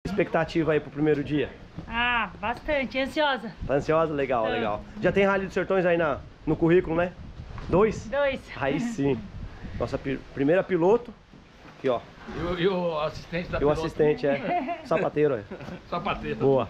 Expectativa aí pro primeiro dia? Ah, bastante, ansiosa. Tá ansiosa? Legal, legal. Já tem Rally dos Sertões aí no currículo, né? 2? 2. Aí sim. Nossa primeira piloto. Aqui, ó. E o assistente da E o piloto. assistente, sapateiro, é. Sapateiro. Boa.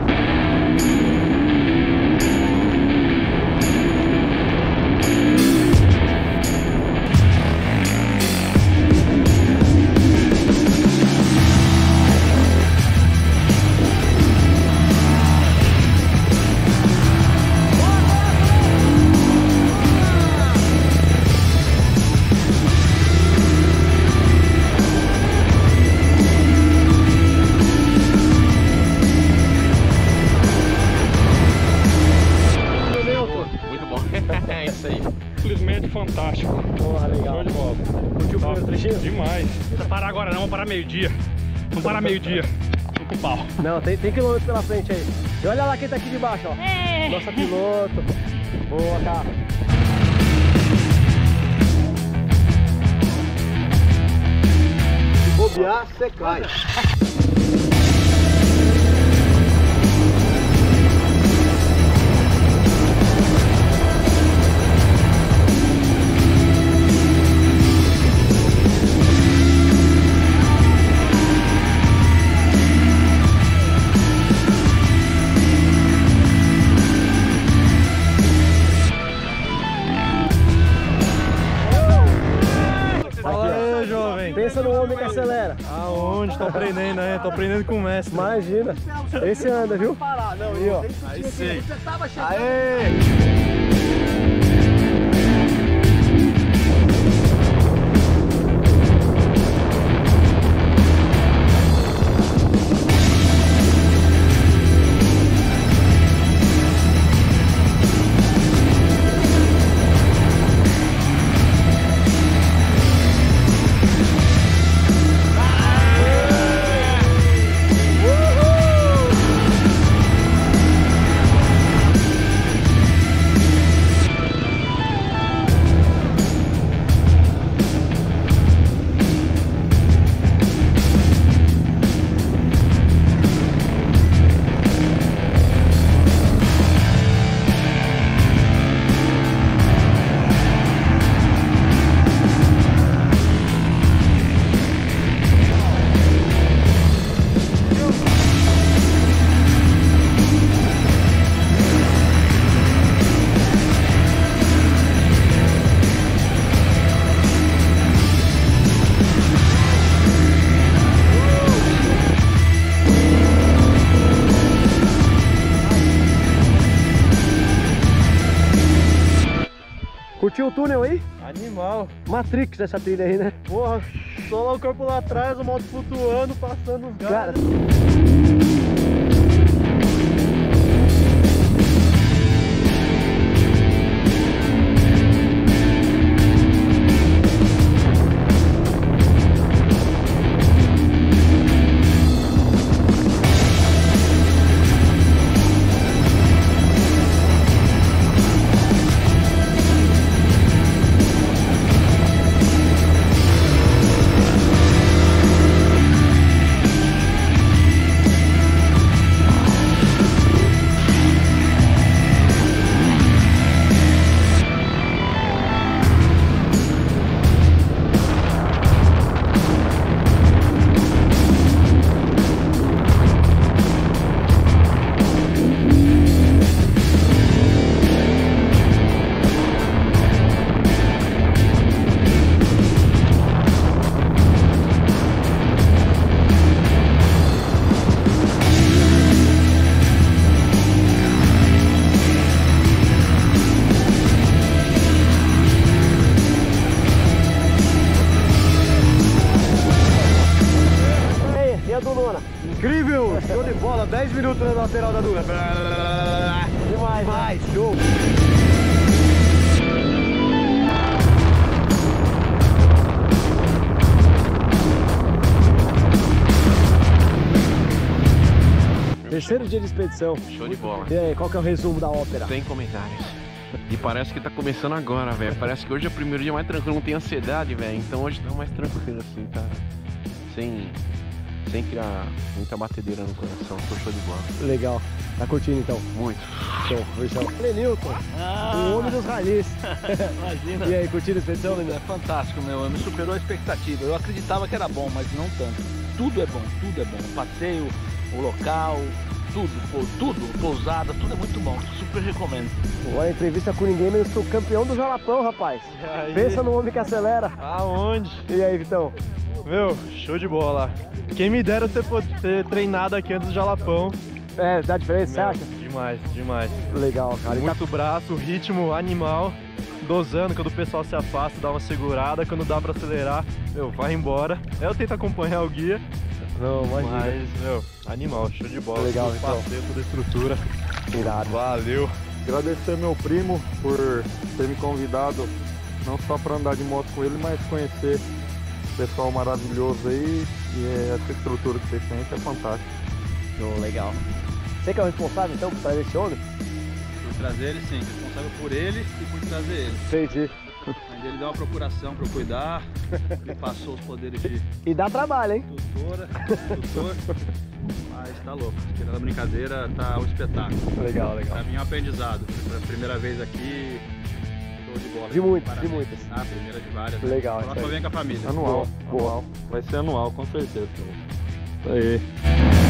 É isso aí. Simplesmente fantástico. Porra, legal. Show de bola. Curtiu o primeiro trechinho? Demais. Não precisa parar agora não, vamos parar meio-dia. Vamos parar meio-dia. Tô com o pau. Não, tem quilômetros pela frente aí. E olha lá quem tá aqui de baixo, ó. É. Nossa piloto. Boa, cara. Se bobear, você cai. Pensa no homem que acelera. Aonde? Tô aprendendo, né? Tô aprendendo com o mestre. Imagina. Esse anda, viu? Aí, ó. Aí sim. Aê! Curtiu o túnel aí? Animal. Matrix essa trilha aí, né? Porra, só lá o corpo lá atrás, a moto flutuando, passando os Cara, galhos. Incrível! Show de bola, 10 minutos na lateral da Dura. Demais, mais, show! Terceiro dia de expedição. Show de bola. E aí, qual que é o resumo da ópera? Sem comentários. E parece que tá começando agora, velho. Parece que hoje é o primeiro dia mais tranquilo, não tem ansiedade, velho. Então hoje tá mais tranquilo assim, tá? sem criar muita batedeira no coração. Tô show de bola. Legal. Tá curtindo então? Muito. Show, beijão. Lenilton, o homem dos ralis. Imagina. E aí, curtindo a expedição, É Lenilton? fantástico, meu. Me superou a expectativa. Eu acreditava que era bom, mas não tanto. Tudo é bom, tudo é bom. O passeio, o local, tudo, pousada, tudo é muito bom. Super recomendo. Olha, entrevista com ninguém menos que o campeão do Jalapão, rapaz. Pensa no homem que acelera. Aonde? E aí, Vitão? Meu, show de bola. Quem me dera ter treinado aqui antes do Jalapão. É, dá diferença, você acha? Demais, demais. Legal, cara. E Muito braço, ritmo animal, dosando quando o pessoal se afasta, dá uma segurada, quando dá pra acelerar, meu, vai embora. Eu tento acompanhar o guia, Não, imagina. mas, meu, animal, show de bola. Legal, Todo o então. passeio, toda a estrutura. Irado. Valeu. Agradecer meu primo por ter me convidado não só para andar de moto com ele, mas conhecer o pessoal maravilhoso aí e essa estrutura que vocês têm, que é fantástica. Oh, legal. Você que é o responsável então por trazer esse homem? Por trazer ele, sim. Responsável por ele e por trazer ele. Entendi. Mas ele deu uma procuração para eu cuidar. Ele passou os poderes de E dá trabalho, hein? tutor. Mas tá louco. Tirando a brincadeira, tá um espetáculo. Legal, legal. Pra mim é um aprendizado. Foi a primeira vez aqui. Show de bola. De muitas, Parabéns. de muitas. Ah, primeira de várias. Legal, Próxima isso aí. vem com a família. Anual, Boa. anual. Vai ser anual, com certeza. Isso aí.